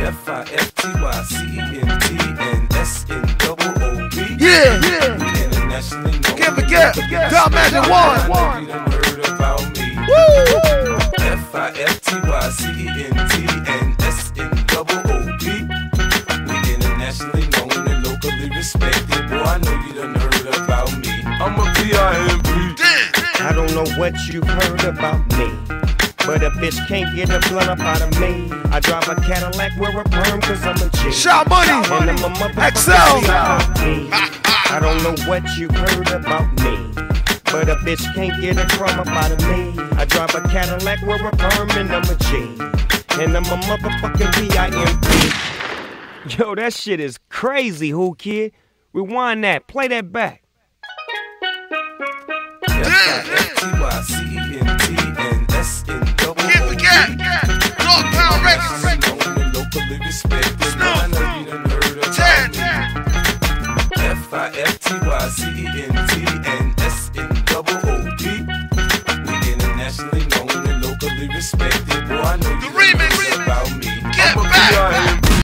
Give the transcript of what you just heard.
F-I-F-T-Y-C-E-N-T-and-S-N-double-O-B. Yeah. Internationally known. Can't forget. Tom Magic One. You done heard about me. Woo. F-I-F-T-Y-C-E-N-T-and-S-N-double-O-B. We internationally known and locally respected. Boy, I know you done heard about me. I'm a P.I.M.P. I don't know what you've heard about me, but a bitch can't get a blunt up out of me. I drive a Cadillac, wear a perm, cause I'm a G. Shot Money. And I'm a motherfucker. XL. I don't know what you've heard about me, but a bitch can't get a crumb up out of me. I drive a Cadillac, wear a perm, and I'm a G. And I'm a motherfucking P.I.M.P. Yo, that shit is crazy, Who Kid? Rewind that, play that back. F-I-F-T-Y-C-E-N-T and S-N-double-O-B. Can't forget. Dog Pound